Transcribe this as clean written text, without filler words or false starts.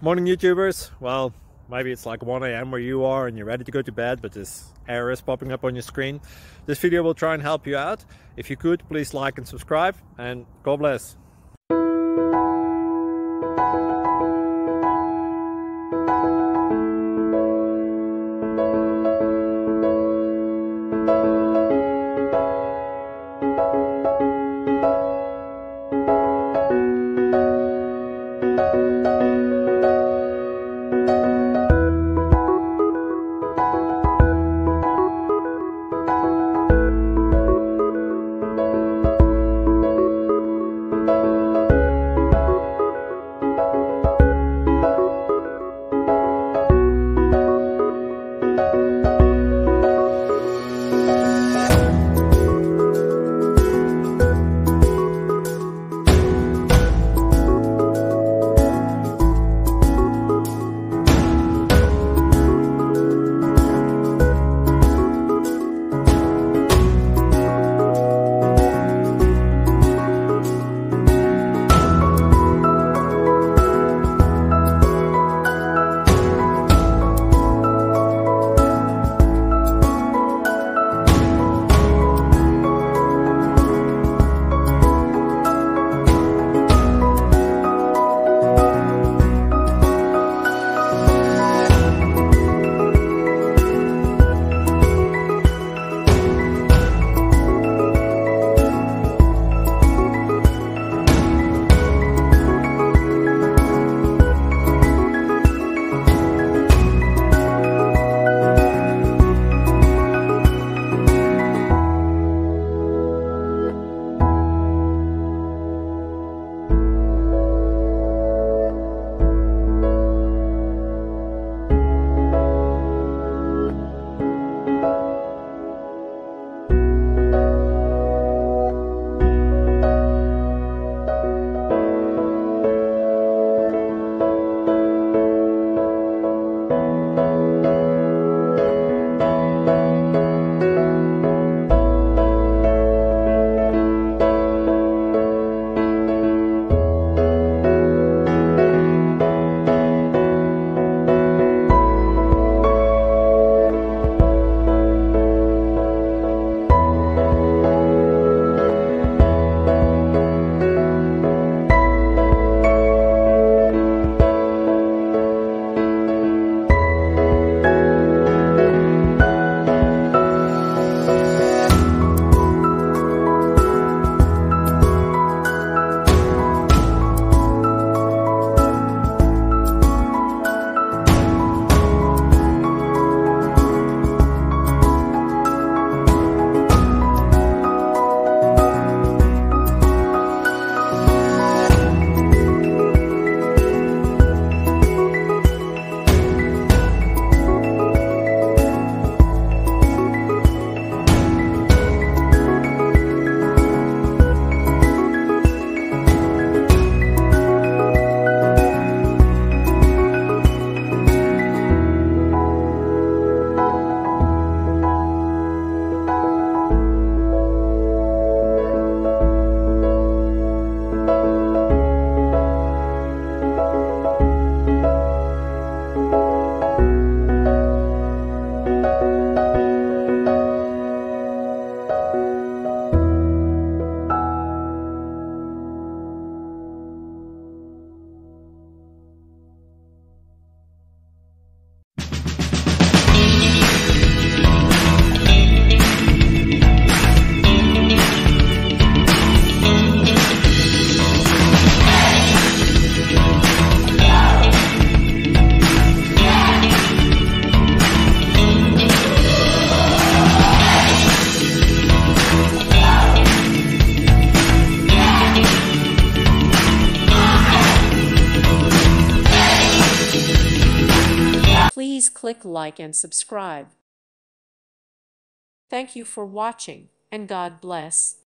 Morning YouTubers. Well, maybe it's like 1 a.m. where you are and you're ready to go to bed, but this error is popping up on your screen. This video will try and help you out. If you could, please like and subscribe, and God bless. Please click like and subscribe. Thank you for watching, and God bless.